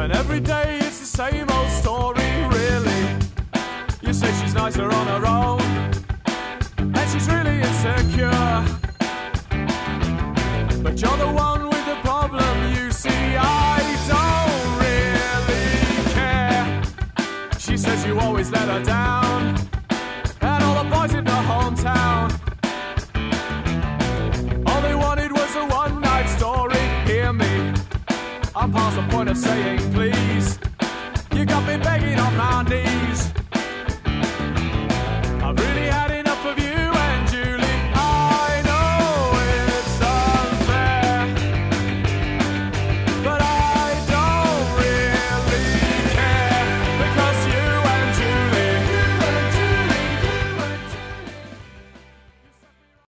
And every day it's the same old story, really. You say she's nicer on her own, and she's really insecure. But you're the one with the problem, you see. I don't really care. She says you always let her down, and all the boys in the hometown, all they wanted was a one-night story. Hear me, I'm past the point of saying please. You got me begging on my knees.